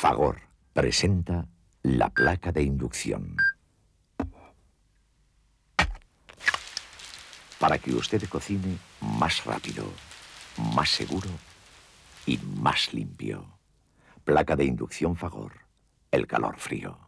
Fagor presenta la placa de inducción. Para que usted cocine más rápido, más seguro y más limpio. Placa de inducción Fagor. El calor frío.